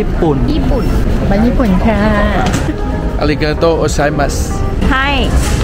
ญี่ปุ่นไปญี่ปุ่นค่ะอาริกาโตโอไซมัสใช่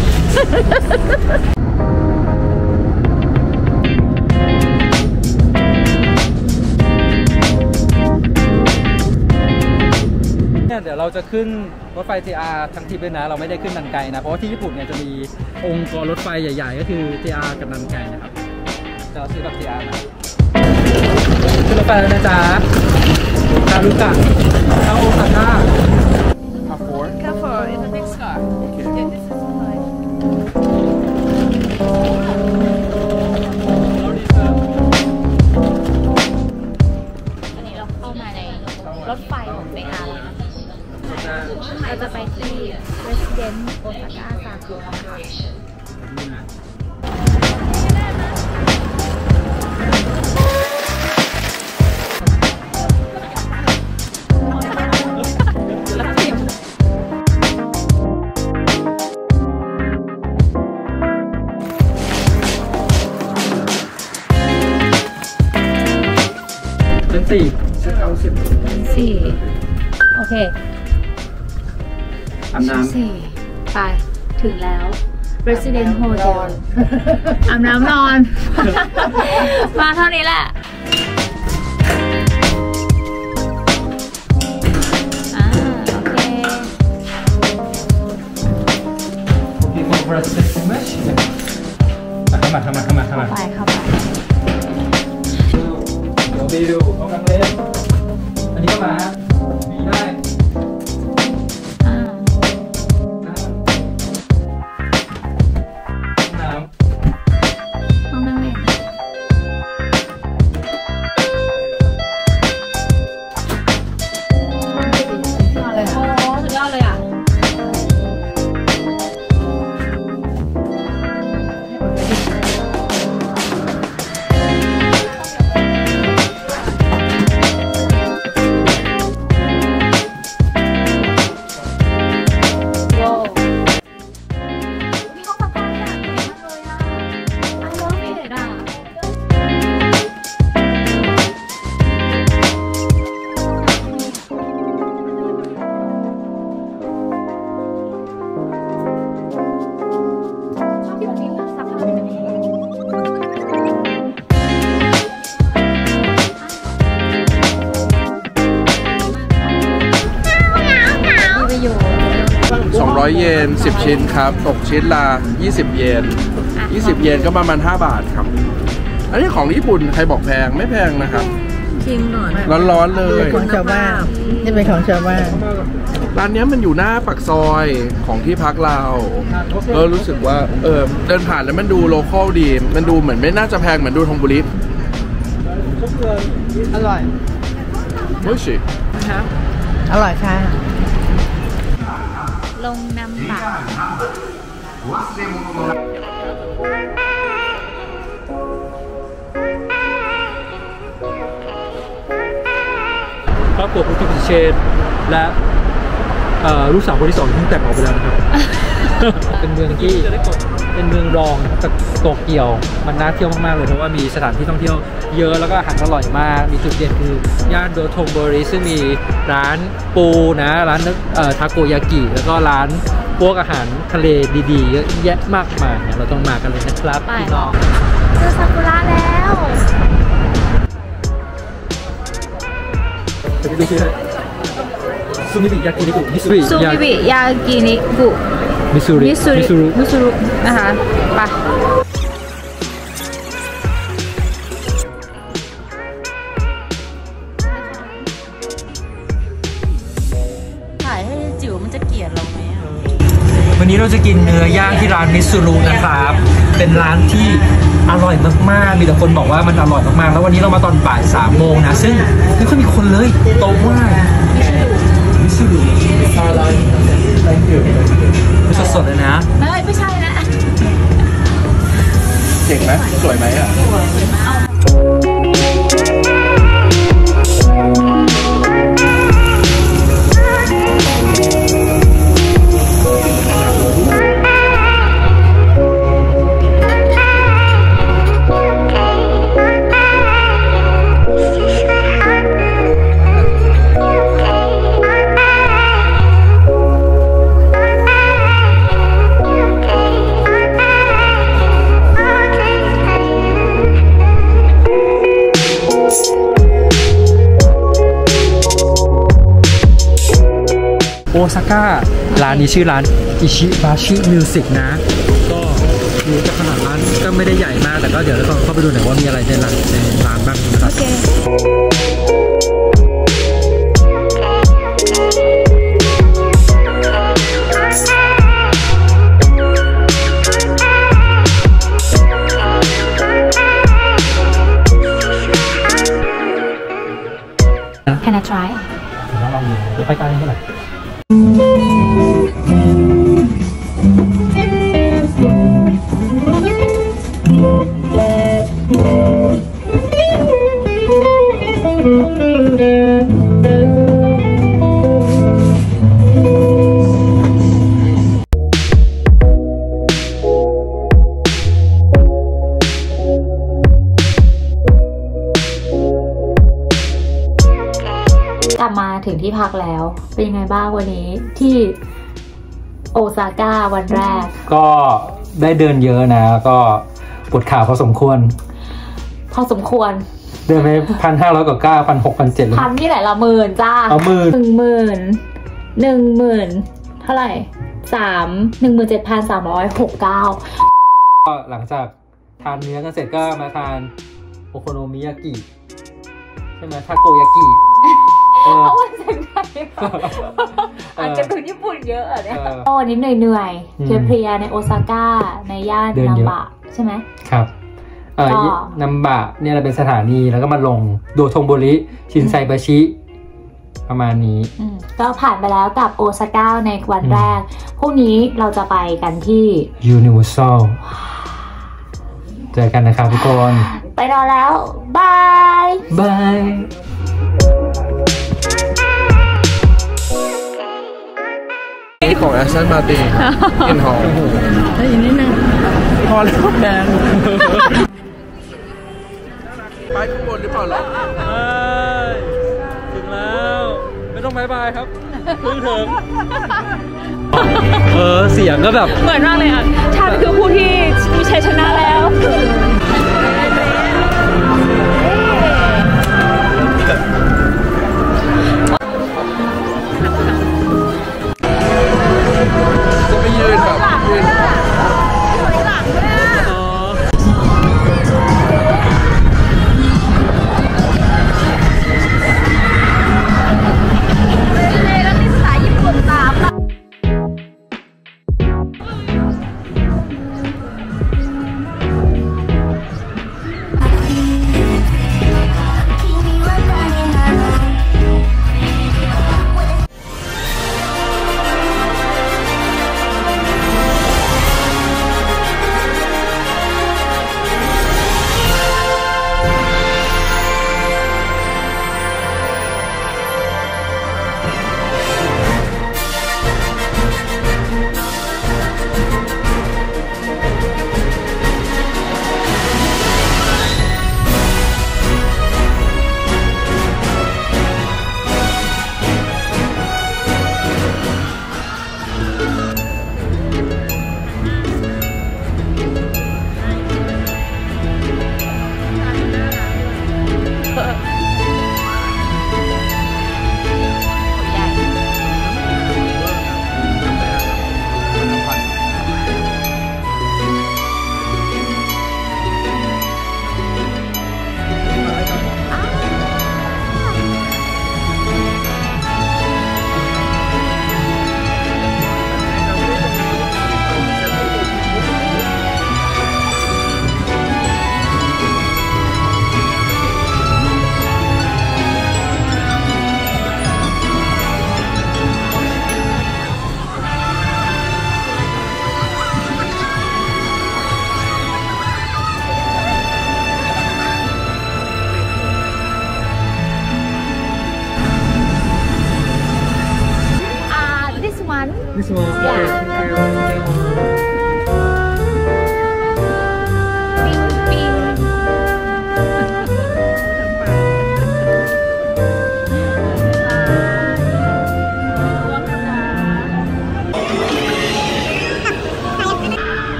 เดี๋ยวเราจะขึ้นรถไฟ JR ทั้งทริปด้วยนะเราไม่ได้ขึ้นนันไกนะเพราะว่าที่ญี่ปุ่นเนี่ยจะมีองค์กรรถไฟใหญ่ๆก็คือ JR กับนันไกนะครับจะซื้อแบบ JR นะขึ้นรถไฟแล้วนะจ๊ะคารุกะเข้าโอซาก้า Careful, it's a big scar. Okay. Yeah, this is fine. อันนี้เราเข้ามาในรถไฟของ JR แล้วนะเราจะไปที่ Resident Osaka Sakura 4โอเคอาบน้ำไปถึงแล้ว Resident Hotel อาบน้ำนอน มาเท่านี้แหละโอเคเข้ามาไปเดี๋ยวไปดูเอากังเล่นอันนี้ก็มามีได้ห้องนั่งเล่นสุดยอดเลยอ่ะ 200 เยน10 ชิ้นครับตกชิ้นละ20 เยน20 เยนก็ประมาณ5 บาทครับอันนี้ของญี่ปุ่นใครบอกแพงไม่แพงนะครับชิมหน่อยร้อนๆเลยของชาวบ้านนี่เป็นของชาวบ้านร้านนี้มันอยู่หน้าปากซอยของที่พักเรารู้สึกว่าเดินผ่านแล้วมันดูโลคอลดีมันดูเหมือนไม่น่าจะแพงเหมือนดูทงบุรีอร่อยโอ้ยชิอร่อยค่ะลงน้ำตักครอบครัวพุทธิพิเชษและลูกสาวคนที่2เพิ่งแต่งออกไปแล้วนะครับ เป็นเมืองที่เป็นเมืองรองจากโตเกียวมันน่าเที่ยวมากๆเลยเพราะว่ามีสถานที่ท่องเที่ยวเยอะแล้วก็อาหารอร่อยมากมีจุดเด่นคือย่านโดโทงโบริซึ่งมีร้านปูนะร้านทาโกยากิแล้วก็ร้านพวกอาหารทะเลดีๆเยอะแยะมากมายเราต้องมากันเลยนะครับพี่น้องเจอซากุระแล้วซูมิบิยากินิกุมิซูริซูมิบิยากินิกุมิซูรุนะคะไปถ่ายให้จิ๋วมันจะเกลียดเราไหมวันนี้เราจะกินเนื้อย่างที่ร้านมิซูรุนะครับเป็นร้านที่อร่อยมากๆมีแต่คนบอกว่ามันอร่อยมากๆแล้ววันนี้เรามาตอนบ่าย3 โมงนะซึ่งไม่ค่อยมีคนเลยโต๊ะว่างมิซูรุสดๆเลยนะไม่ใช่นะเก่งไหมสวยไหมอ่ะซาก้าร้านนี้ชื่อร้านอิชิบาชิมิวสิกนะก็ดูจะขนาดร้านก็ไม่ได้ใหญ่มากแต่ก็เดี๋ยวเราเข้าไปดูหน่อยว่ามีอะไรในร้านบ้างนะครับ Can I try? ลองดูเดี๋ยวไปกันเท่าไหร่กลับมาถึงที่พักแล้วเป็นยังไงบ้างวันนี้ที่โอซาก้าวันแรกก็ได้เดินเยอะนะก็ปวดขาพอสมควรเดินไป1,500 กว่า9,600 1,700 พันที่ไหนละหมื่นจ้า10,000เท่าไหร่17,369 ก็หลังจากทานเนื้อกันเสร็จก็มาทานโอโคโนมิยากิใช่ไหมทาโกยากิเอามาจากไหนอาจจะเป็นญี่ปุ่นเยอะเนี่ยวันนี้เหนื่อยเพลียในโอซาก้าในย่านนัมบะใช่ไหมครับนัมบะเนี่ยเราเป็นสถานีแล้วก็มาลงโดโทงโบริชินไซบาชิประมาณนี้ก็ผ่านไปแล้วกับโอซาก้าในวันแรกพรุ่งนี้เราจะไปกันที่ Universal เจอกันนะครับทุกคนไปรอแล้วบายนี่ของแอสตันมาตินกลิ่นหอมได้ยินนิดนึงพอแล้วแพงไปข้างบนหรือเปล่าล่ะถึงแล้วไม่ต้องบายบายครับเพิ่งถึงเสียงก็แบบเหมือนมากเลยอ่ะท่านคือผู้ที่มีชัยชนะแล้วจะไปยืนแบบยืน This one?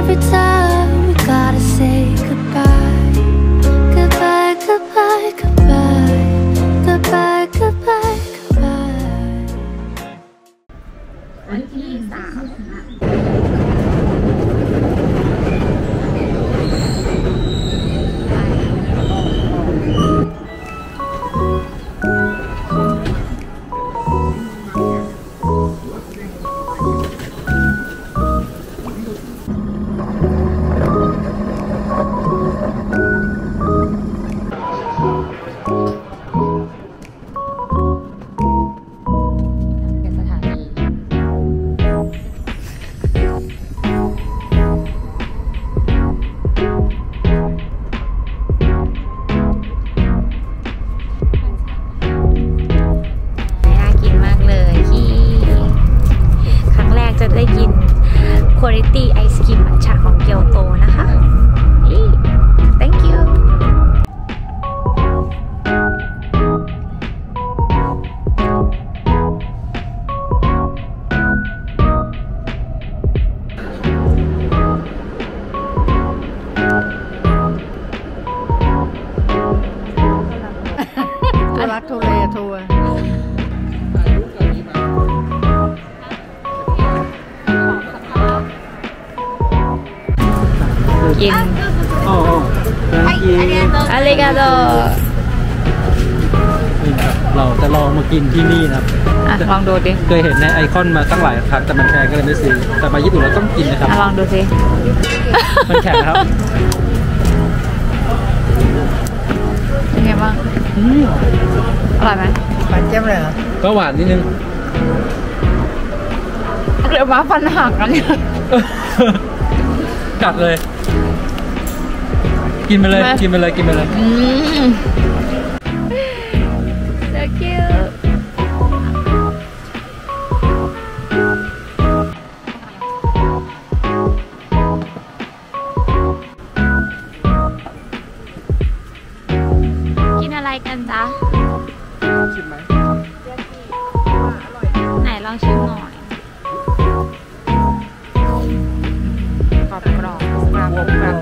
every time we gotta say goodbye. Goodbye, goodbye, goodbye. Goodbye, goodbye, goodbye. วันที่3Quality ไอศกรีมมัทฉะของเกียวโตนะคะนี่ thank you รักโทเลทัวร์กินอ๋ออาริกาโตนี่ครับเราจะลองมากินที่นี่นะครับลองดูดิเคยเห็นในไอคอนมาตั้งหลายครั้งแต่มันแพงก็เลยไม่ซื้อแต่มาญี่ปุ่นเราต้องกินนะครับลองดูสิมันแข็งครับเป็นไงบ้างอร่อยไหมหวานเจี๊ยบเลยเหรอก็หวานนิดนึงเดี๋ยวมาฟันหักกันเนี่ยกัดเลย กินไปเลย กินไปเลย กินไปเลย so cute กินอะไรกันจ๊ะชิมไหมไหนลองชิมหน่อยกรอบกรอบกรอบกรอบ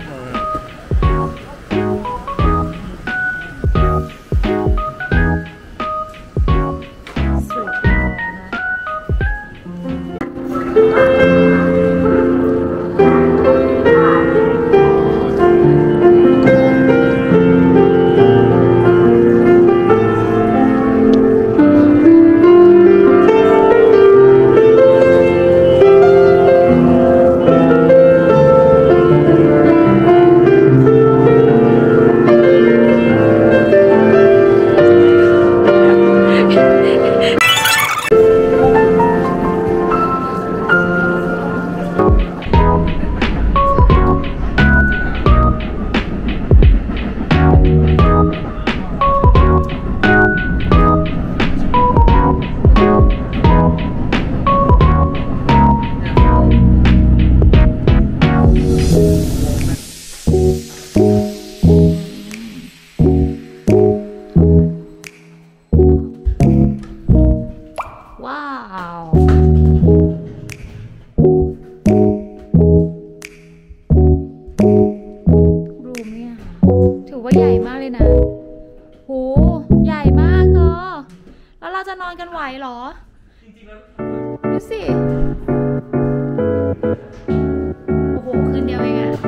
ว้าวรูมเนี่ยถือว่าใหญ่มากเลยนะโหใหญ่มากเธอแล้วเราจะนอนกันไหวเหรอดูสิโอ้โหคืนเดียวเองอะ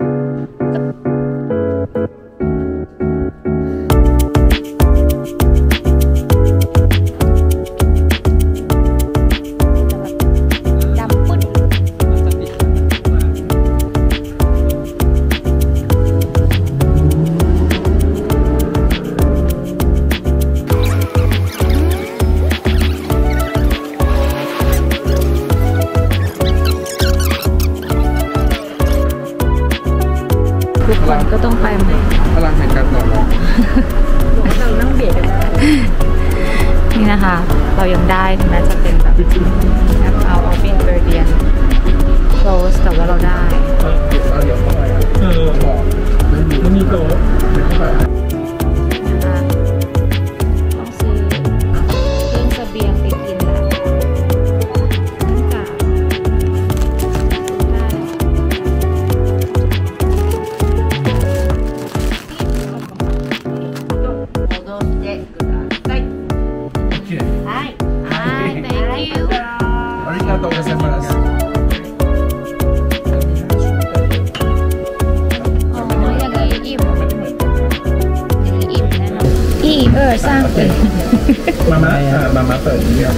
ก็ต้องไปไหมพลังแห่งการต่อรองเรานั่งเบียดกันได้นี่นะคะ เรายังได้ถึงแม้จะเป็นแบบเอาออฟฟิศเบอร์เดียนโคลสแต่ว่าเราได้มันมีโต๊ะนะคะต้องซื้อเครื่องเสบียงไปกินแล้วได้สร้างเป็นมาเปิดเนี่ย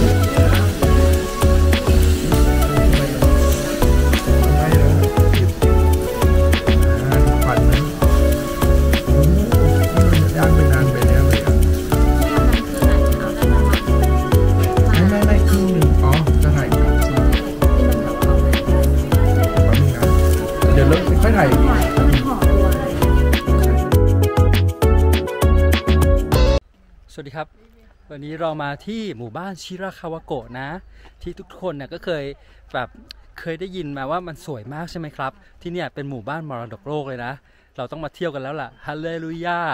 สวัสดีครับวันนี้เรามาที่หมู่บ้านชิราคาวะโกะนะที่ทุกคนเนี่ยก็เคยได้ยินมาว่ามันสวยมากใช่ไหมครับที่เนี่ยเป็นหมู่บ้านมรดกโลกเลยนะเราต้องมาเที่ยวกันแล้วล่ะฮาเลลูยา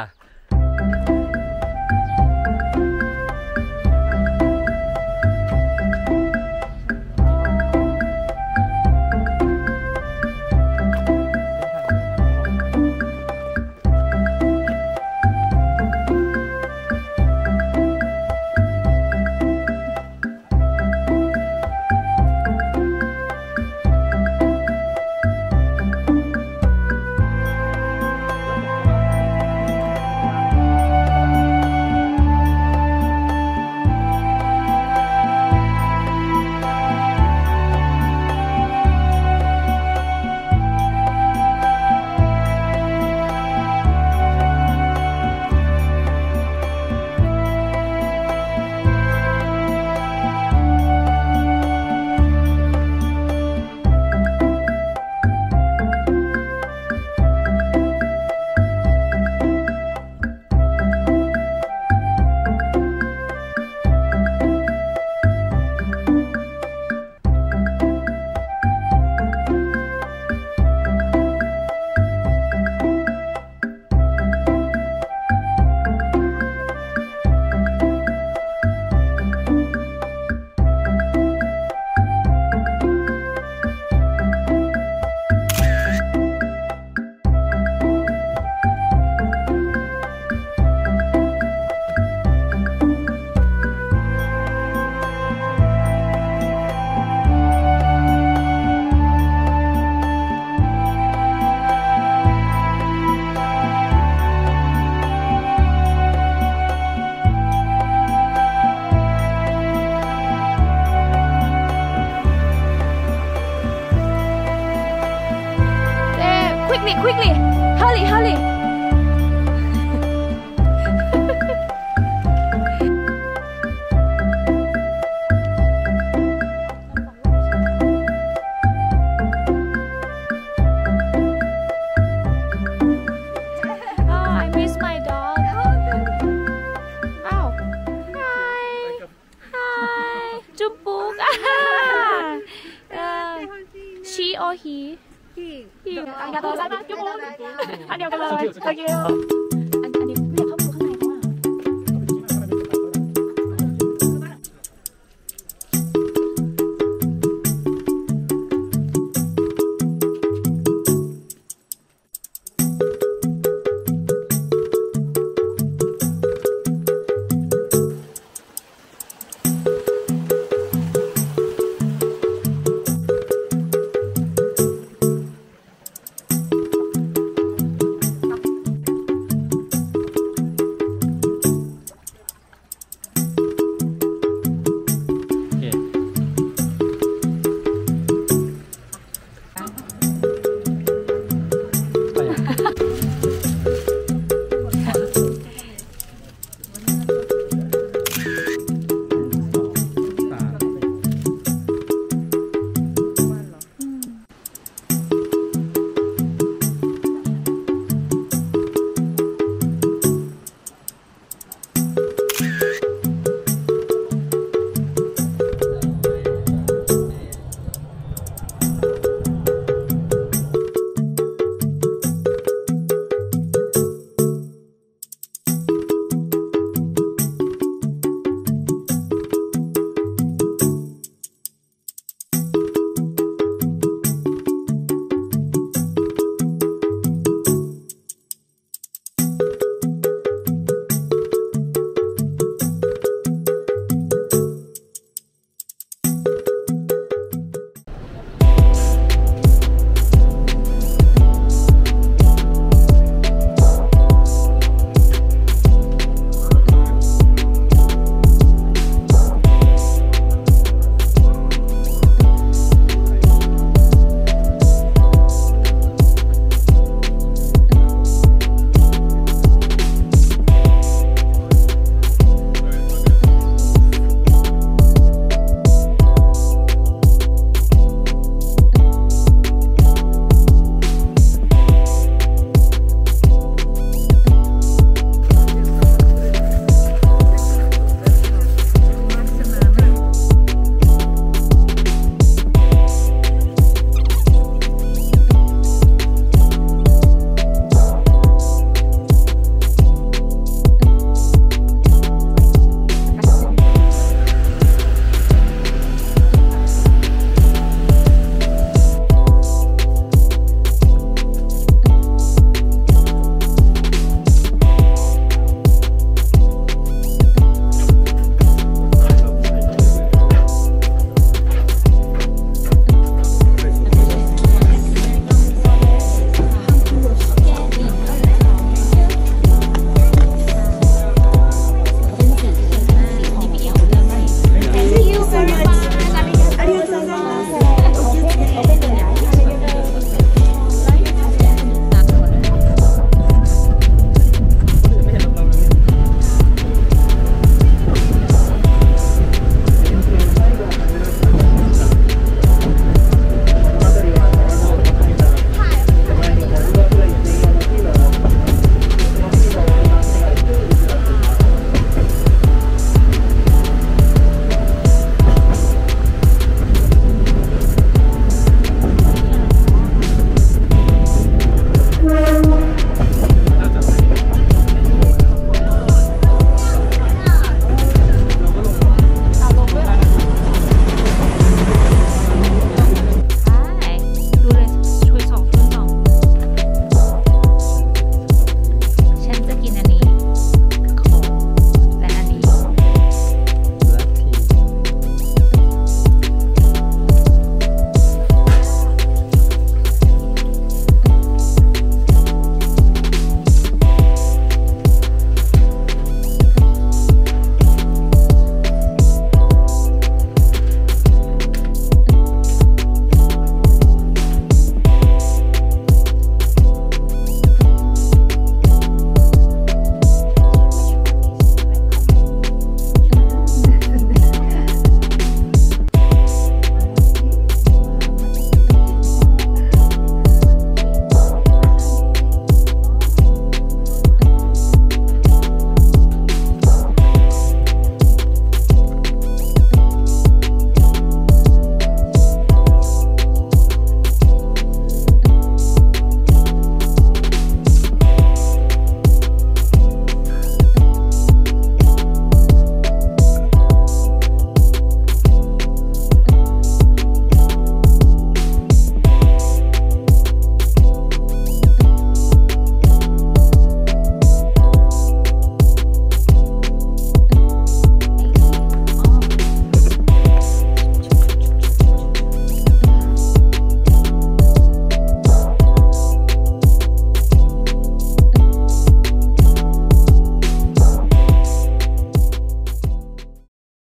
quickly hurry I miss my dog oh hi จุ๊บปุ๊กshe or he ありがとうございます。今日もありがとうございます。